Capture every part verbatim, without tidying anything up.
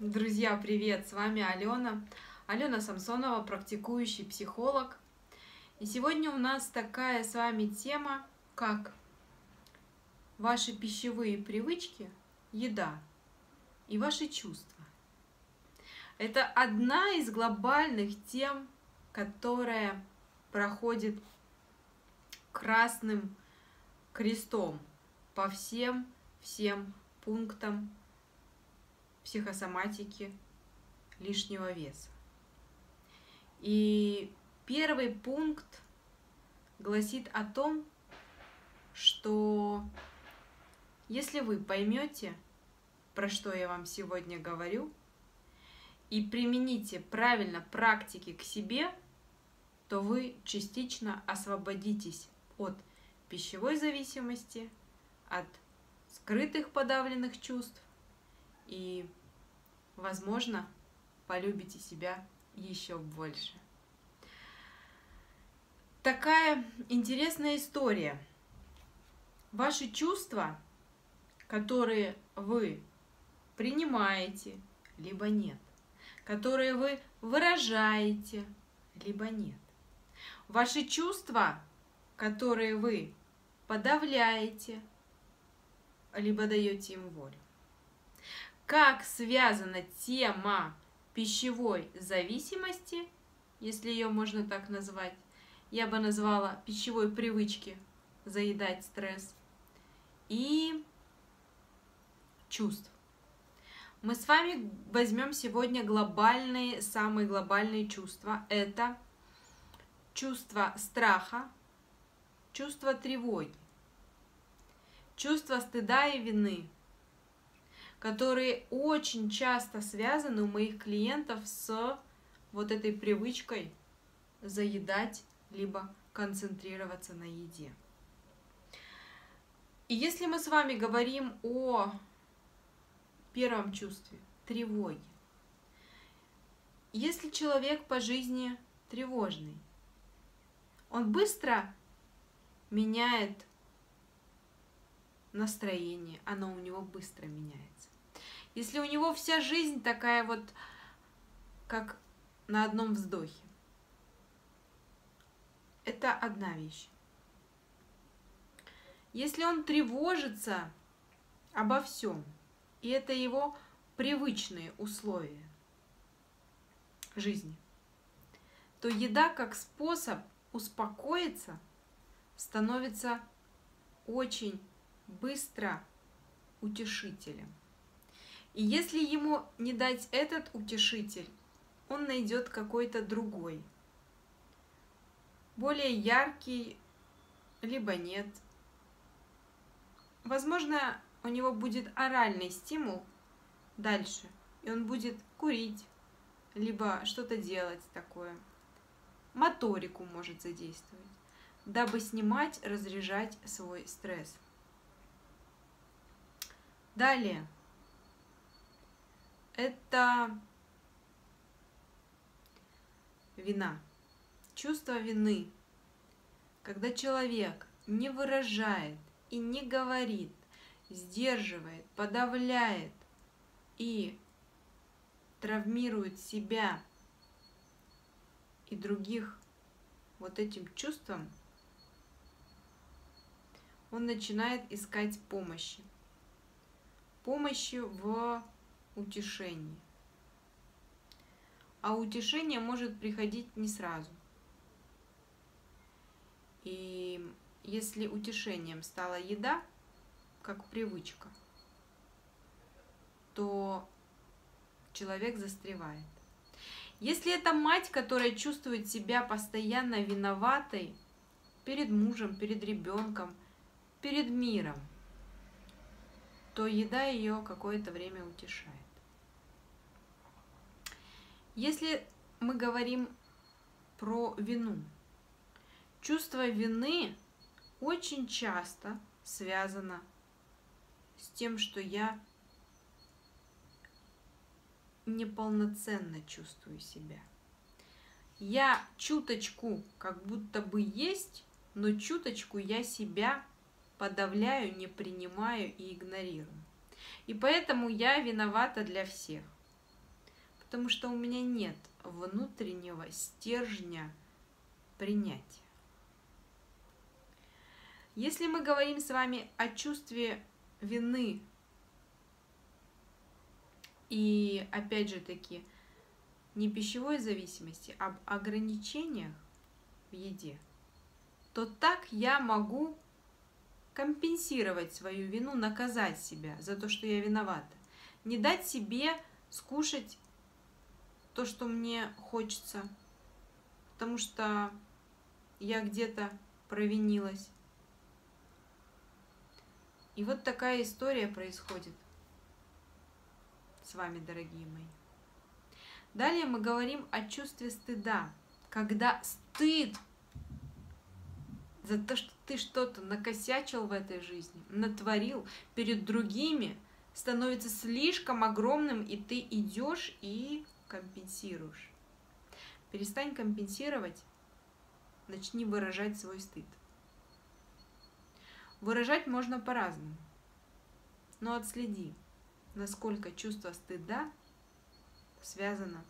Друзья, привет! С вами Алена. Алена Самсонова, практикующий психолог. И сегодня у нас такая с вами тема, как ваши пищевые привычки, еда и ваши чувства. Это одна из глобальных тем, которая проходит красным крестом по всем всем пунктам психосоматики лишнего веса. И первый пункт гласит о том, что если вы поймете, про что я вам сегодня говорю, и примените правильно практики к себе, то вы частично освободитесь от пищевой зависимости, от скрытых подавленных чувств и, возможно, полюбите себя еще больше. Такая интересная история. Ваши чувства, которые вы принимаете, либо нет, которые вы выражаете, либо нет. Ваши чувства, которые вы подавляете, либо даете им волю. Как связана тема пищевой зависимости, если ее можно так назвать, я бы назвала пищевой привычки заедать стресс, и чувств. Мы с вами возьмем сегодня глобальные, самые глобальные чувства. Это чувство страха, чувство тревоги, чувство стыда и вины, которые очень часто связаны у моих клиентов с вот этой привычкой заедать, либо концентрироваться на еде. И если мы с вами говорим о первом чувстве, тревоге, если человек по жизни тревожный, он быстро меняет настроение, оно у него быстро меняется. Если у него вся жизнь такая вот, как на одном вздохе, это одна вещь. Если он тревожится обо всем, и это его привычные условия жизни, то еда как способ успокоиться становится очень быстро утешителем. И если ему не дать этот утешитель, он найдет какой-то другой, более яркий, либо нет. Возможно, у него будет оральный стимул дальше, и он будет курить, либо что-то делать такое. Моторику может задействовать, дабы снимать, разряжать свой стресс. Далее. Это вина. Чувство вины. Когда человек не выражает и не говорит, сдерживает, подавляет и травмирует себя и других вот этим чувством, он начинает искать помощи. Помощи в утешении. А утешение может приходить не сразу. И если утешением стала еда, как привычка, то человек застревает. Если это мать, которая чувствует себя постоянно виноватой перед мужем, перед ребенком, перед миром, то еда ее какое-то время утешает. Если мы говорим про вину, чувство вины очень часто связано с тем, что я неполноценно чувствую себя. Я чуточку как будто бы есть, но чуточку я себя подавляю, не принимаю и игнорирую. И поэтому я виновата для всех. Потому что у меня нет внутреннего стержня принятия. Если мы говорим с вами о чувстве вины и, опять же таки, не пищевой зависимости, а об ограничениях в еде, то так я могу компенсировать свою вину, наказать себя за то, что я виновата. Не дать себе скушать то, что мне хочется, потому что я где-то провинилась. И вот такая история происходит с вами, дорогие мои. Далее мы говорим о чувстве стыда, когда стыд за то, что ты что-то накосячил в этой жизни, натворил перед другими, становится слишком огромным, и ты идешь и компенсируешь. Перестань компенсировать, начни выражать свой стыд. Выражать можно по-разному, но отследи, насколько чувство стыда связано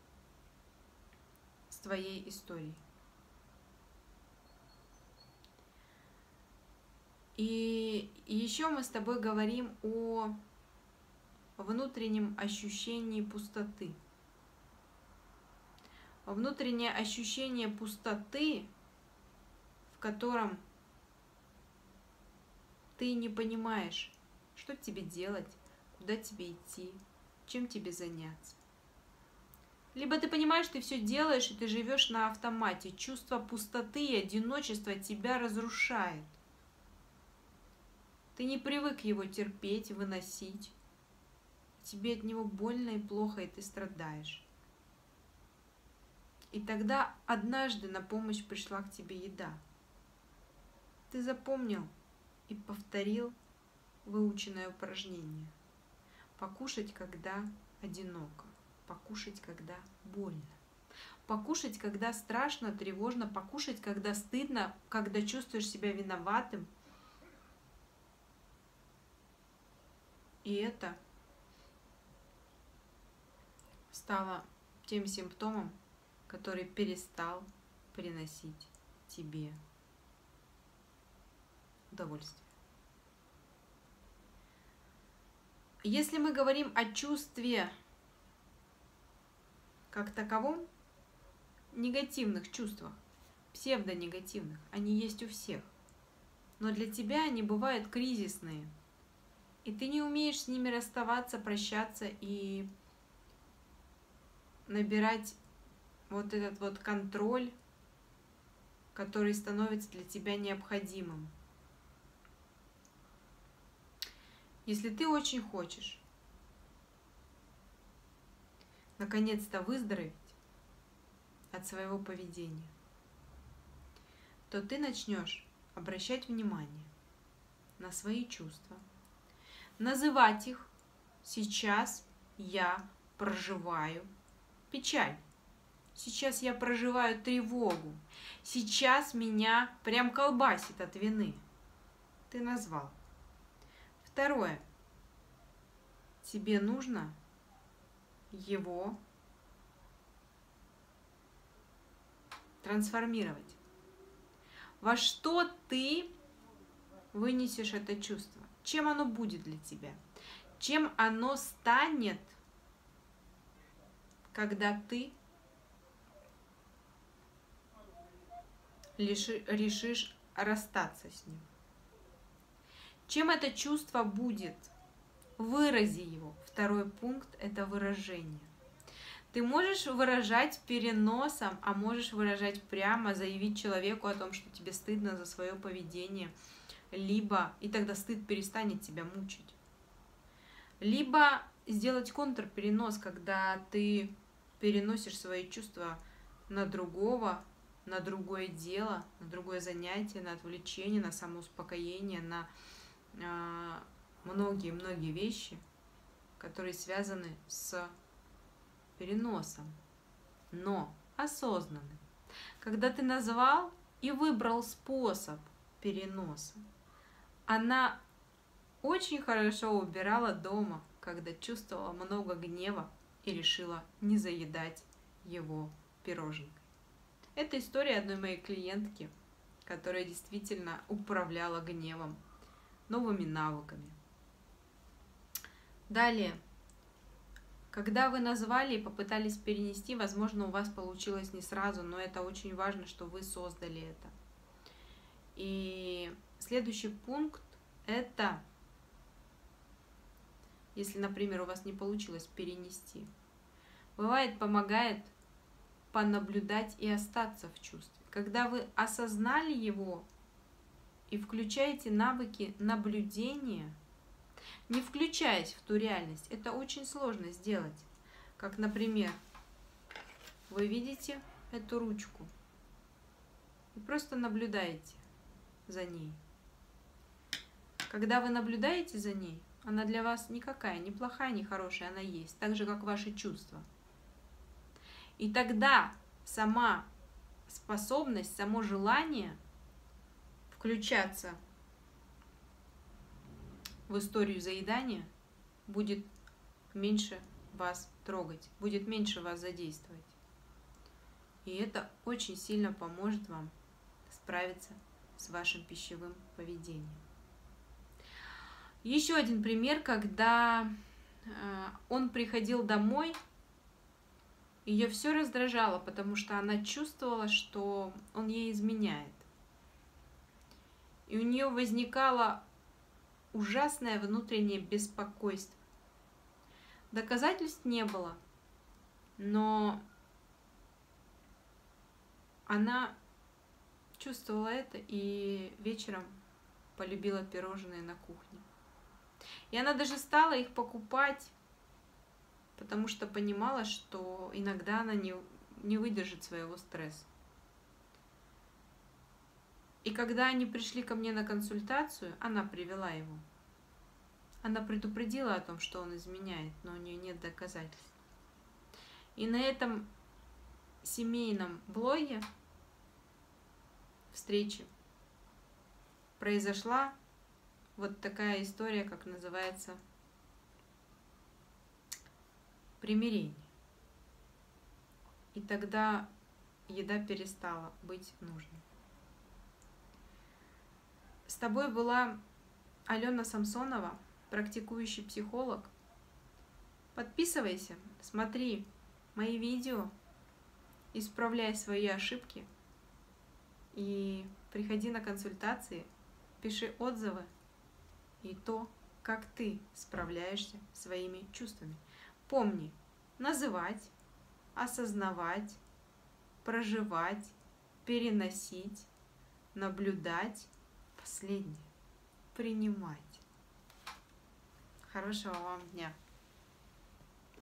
с твоей историей. И еще мы с тобой говорим о внутреннем ощущении пустоты. Внутреннее ощущение пустоты, в котором ты не понимаешь, что тебе делать, куда тебе идти, чем тебе заняться. Либо ты понимаешь, ты все делаешь, и ты живешь на автомате. Чувство пустоты и одиночества тебя разрушает. Ты не привык его терпеть, выносить. Тебе от него больно и плохо, и ты страдаешь. И тогда однажды на помощь пришла к тебе еда. Ты запомнил и повторил выученное упражнение. Покушать, когда одиноко. Покушать, когда больно. Покушать, когда страшно, тревожно. Покушать, когда стыдно, когда чувствуешь себя виноватым. И это стало тем симптомом, который перестал приносить тебе удовольствие. Если мы говорим о чувстве как таковом, негативных чувствах, псевдонегативных, они есть у всех, но для тебя они бывают кризисные, и ты не умеешь с ними расставаться, прощаться и набирать вот этот вот контроль, который становится для тебя необходимым. Если ты очень хочешь наконец-то выздороветь от своего поведения, то ты начнешь обращать внимание на свои чувства, называть их. Сейчас я проживаю печаль. Сейчас я проживаю тревогу. Сейчас меня прям колбасит от вины. Ты назвал. Второе. Тебе нужно его трансформировать. Во что ты вынесешь это чувство? Чем оно будет для тебя? Чем оно станет, когда ты решишь расстаться с ним? Чем это чувство будет? Вырази его. Второй пункт – это выражение. Ты можешь выражать переносом, а можешь выражать прямо, заявить человеку о том, что тебе стыдно за свое поведение, либо, и тогда стыд перестанет тебя мучить. Либо сделать контрперенос, когда ты переносишь свои чувства на другого, на другое дело, на другое занятие, на отвлечение, на самоуспокоение, на многие-многие э, вещи, которые связаны с переносом, но осознанным. Когда ты назвал и выбрал способ переноса, она очень хорошо убирала дома, когда чувствовала много гнева, и решила не заедать его пироженкой. Это история одной моей клиентки, которая действительно управляла гневом, новыми навыками. Далее, когда вы назвали и попытались перенести, возможно, у вас получилось не сразу, но это очень важно, что вы создали это. И следующий пункт – это, если, например, у вас не получилось перенести, бывает, помогает понаблюдать и остаться в чувстве. Когда вы осознали его и включаете навыки наблюдения, не включаясь в ту реальность, это очень сложно сделать. Как, например, вы видите эту ручку и просто наблюдаете за ней. Когда вы наблюдаете за ней, она для вас никакая, ни плохая, ни хорошая, она есть, так же, как ваши чувства. И тогда сама способность, само желание включаться в историю заедания будет меньше вас трогать, будет меньше вас задействовать. И это очень сильно поможет вам справиться с вашим пищевым поведением. Еще один пример, когда он приходил домой, ее все раздражало, потому что она чувствовала, что он ей изменяет. И у нее возникало ужасное внутреннее беспокойство. Доказательств не было, но она чувствовала это и вечером полюбила пирожные на кухне. И она даже стала их покупать, потому что понимала, что иногда она не, не выдержит своего стресса. И когда они пришли ко мне на консультацию, она привела его. Она предупредила о том, что он изменяет, но у нее нет доказательств. И на этом семейном блоге встречи произошла вот такая история, как называется примирение. И тогда еда перестала быть нужной. С тобой была Алена Самсонова, практикующий психолог. Подписывайся, смотри мои видео, исправляй свои ошибки и приходи на консультации, пиши отзывы и то, как ты справляешься своими чувствами. Помни, называть, осознавать, проживать, переносить, наблюдать, последнее, принимать. Хорошего вам дня!